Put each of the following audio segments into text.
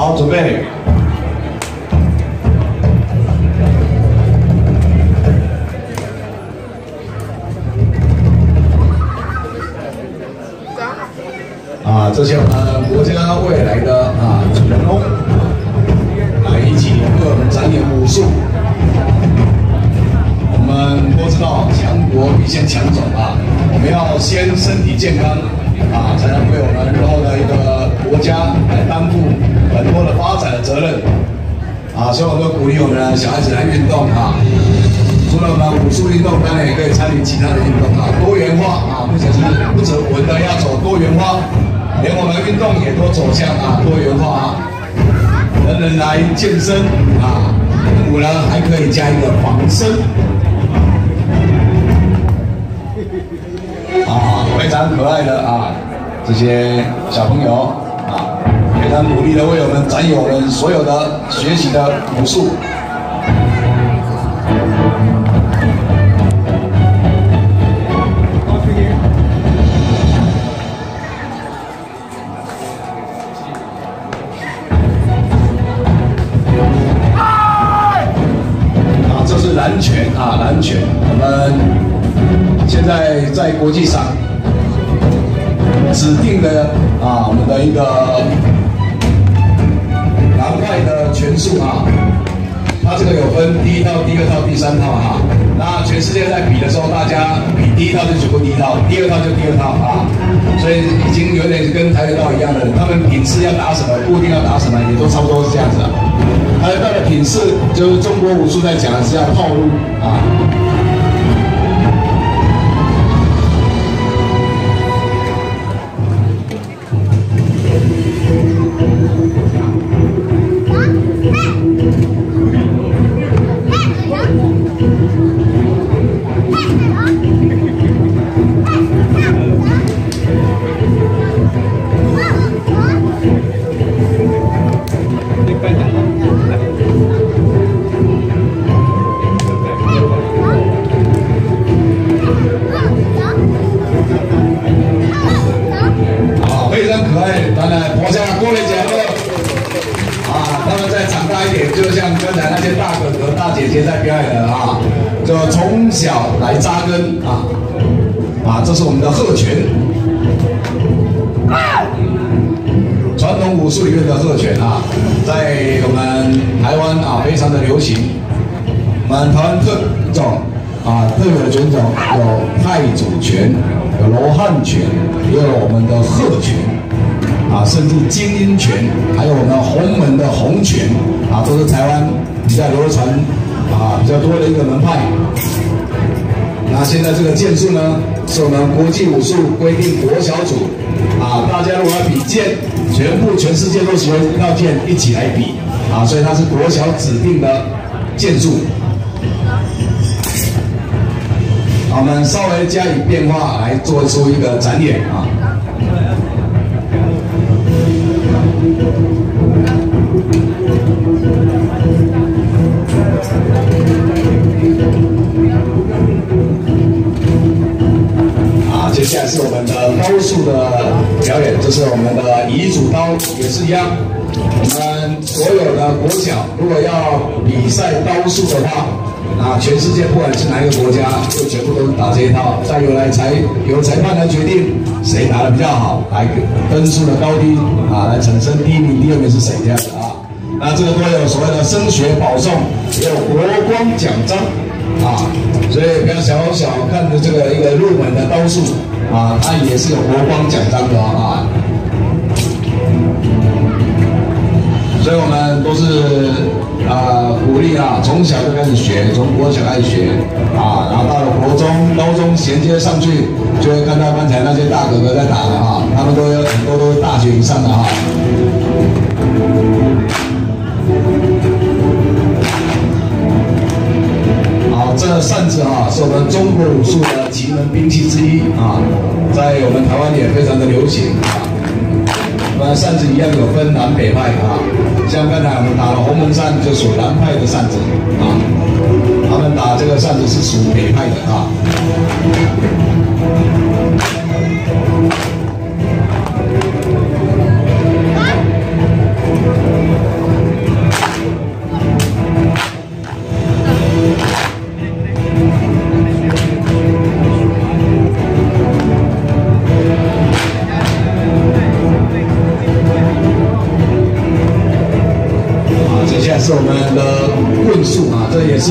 好，准备。这些我们国家未来的主人公，来一起为我们展演武术。我们都知道，强国必先强种我们要先身体健康才能为我们日后的一个国家来担负很多的发展的责任所以我们都鼓励我们的小孩子来运动除了我们武术运动，当然也可以参与其他的运动多元化不只是我们要走多元化。连我们运动也都走向多元化人人来健身舞呢还可以加一个防身非常可爱的这些小朋友非常努力的为我们展演我们所有的学习的武术。蓝拳蓝拳，我们现在在国际上指定的我们的一个蓝派的拳术它这个有分第一套、第二套、第三套那全世界在比的时候，大家比第一套就只会第一套，第二套就第二套所以已经有点跟跆拳道一样的，他们品势要打什么，固定要打什么，也都差不多是这样子跆拳道的品势就是中国武术在讲的是要套路就像刚才那些大哥哥、大姐姐在表演的就从小来扎根这是我们的鹤拳，传统武术里面的鹤拳在我们台湾非常的流行。我们台湾特种特有的拳种有太祖拳、有罗汉拳，也有我们的鹤拳。甚至精英拳，还有我们洪门的洪拳都是台湾比较流传比较多的一个门派。那现在这个剑术呢，是我们国际武术规定国小组大家如果要比剑，全世界都喜欢一套剑一起来比所以它是国小指定的剑术。我们稍微加以变化来做出一个展演接下来是我们的刀术的表演，这是我们的遗嘱刀，也是一样。我们所有的国小如果要比赛刀术的话，全世界不管是哪一个国家，就全部都是打这一套，再由裁判来决定谁打得比较好，来分数的高低来产生第一名、第二名是谁这样子那这个都有所谓的升学保送，也有国光奖章所以不要小看的这个一个入门的刀术它也是有国光奖章的所以我们都是鼓励从小就开始学，从国小开始学然后到了国中、高中衔接上去，就会看到刚才那些大哥哥在打的他们都有很多都是大学以上的这扇子是我们中国武术的奇门兵器之一在我们台湾也非常的流行我们扇子一样有分南北派像刚才我们打的洪门扇就属南派的扇子他们打这个扇子是属北派的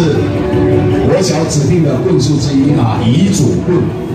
就是国小指定的棍术之一啊，乙组棍。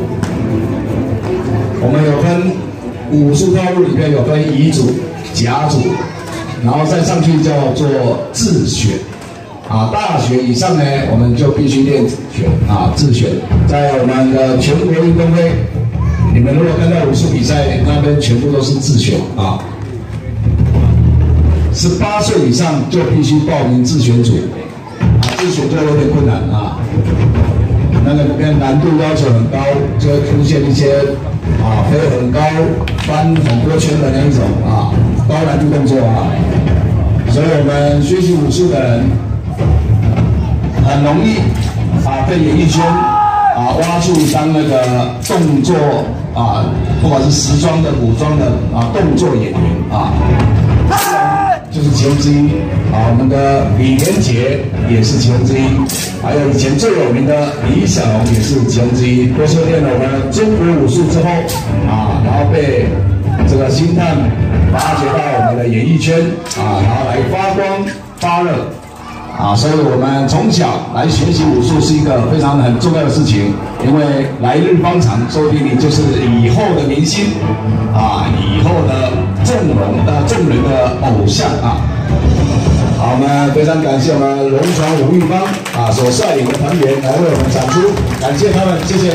我们有分武术套路里面有分乙组、甲组，然后再上去叫做自选。啊，大学以上呢，我们就必须练选啊，自选。在我们的全国运动会，你们如果看到武术比赛，那边全部都是自选啊。18岁以上就必须报名自选组，啊，自选就有点困难啊。那个难度要求很高，就会出现一些啊飞很高、翻很多圈的那一种啊高难度动作啊。所以我们学习武术的人，很容易啊被演艺圈啊挖出当那个动作啊，不管是时装的、古装的啊动作演员啊。就是其中之一啊，我们的李连杰也是其中之一，还有以前最有名的李小龙也是其中之一。都是练了我们中国武术之后啊，然后被这个星探发掘到我们的演艺圈啊，然后来发光发热啊，所以我们从小来学习武术是一个非常很重要的事情，因为来日方长，说不定你就是以后的明星啊，以后的众人的偶像啊。好，我们非常感谢我们龙船武玉帮啊所率领的团员来为我们展出，感谢他们，谢谢。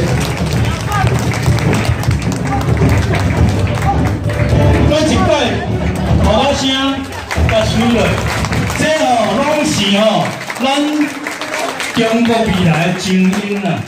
咱一摆好声甲手落，这拢是咱中国未来的精英啊。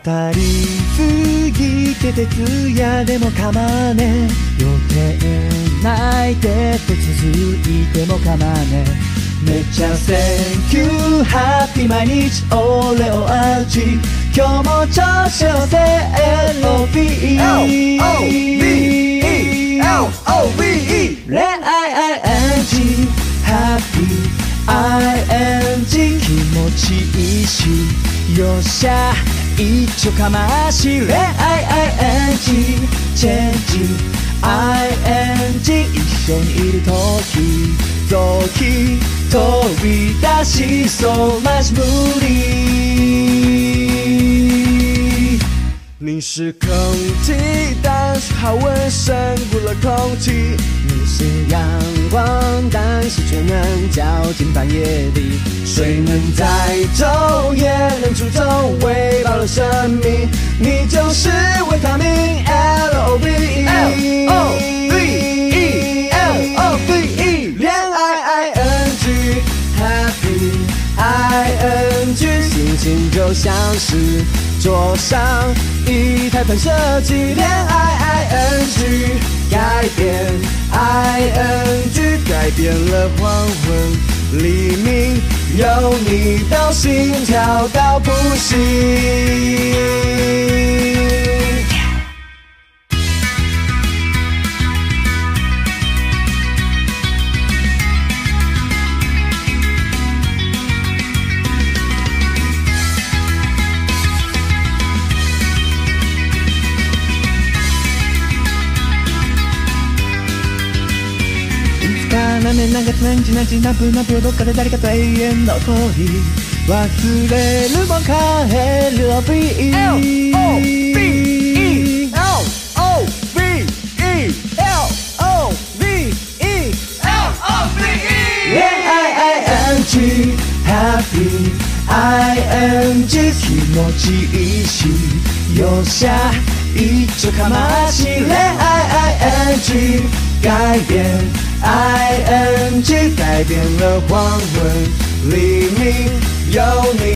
たりすぎて徹夜でも構わねえ予定ないでと続いても構わねえめっちゃ Thank you Happy 毎日俺を味今日も調子をせ LOVE LOVE 恋愛 ING Happy ING 気持ちいいしよっしゃ一丁かまし恋愛 ING チェンジ ING 一緒にいるとき時飛び出しそうマジ無理你是空气但是好温胜过了空气你是阳光但是却能照进半夜里水能载舟也能煮粥喂饱了生命你就是维他命 LOVE LOVE 恋爱 ING Happy ING 心情就像是桌上一台喷射机恋爱 ING 改变 ING 改变了黄昏黎明有你到心跳到不行斜め長く何時何時何分何秒どっかで誰かと永遠の恋忘れるも帰る LOVE LOVE恋愛 ING Happy ING 気持ちいいしよっしゃ一丁かまし恋愛 ING 改变 ING 改变了黄昏黎明有你